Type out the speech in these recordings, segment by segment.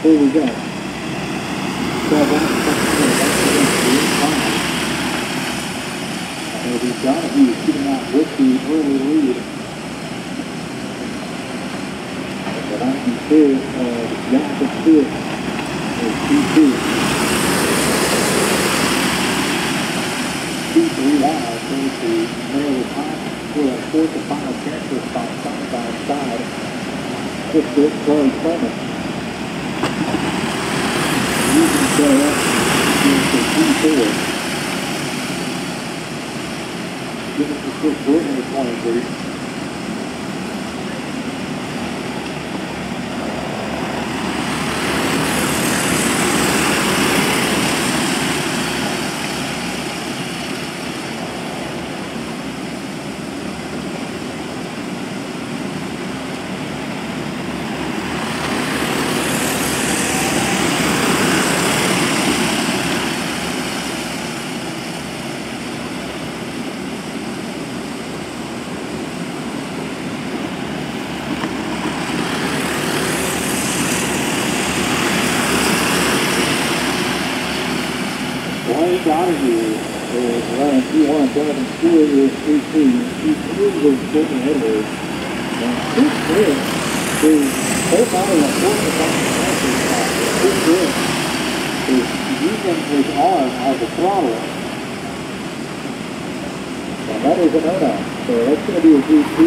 before we go. 12 laps, Eddie Donahue shooting out with the early lead. The 92 of Jonathan Stewart is P2. P3 wide goes to Maryland High for a fourth and final transfer spot side by side. Just this Chloe Coleman. Using show up to P4. Give us a quick look at the 23. Donahue is running P1, Jonathan Stewart is P2. P3 is getting Edwards. And P3 is both out of the fourth and final transfer spot. P3 is using his arm as a throttle. And that is a no-no. So that's going to be a P2.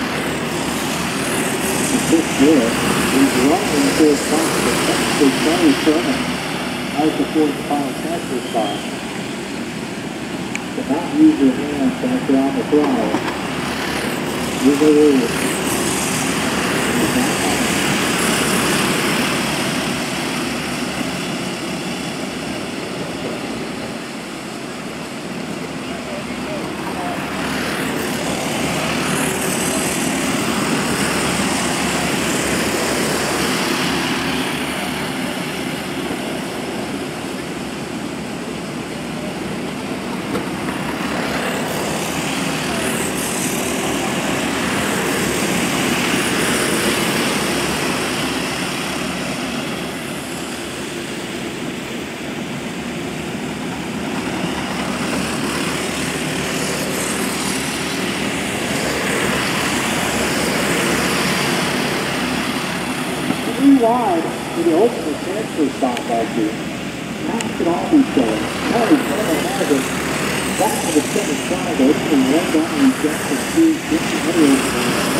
P3 is running the fourth spot. That's Johnny Sherman as the fourth and final transfer spot. Not use your hands back down the throttle. Use the wheel. Wide to the ultimate transfer spot back here. How could all be showing? Harry Turner has it back to the center side. Opening one down and Jackson Steve, 50 Edwards.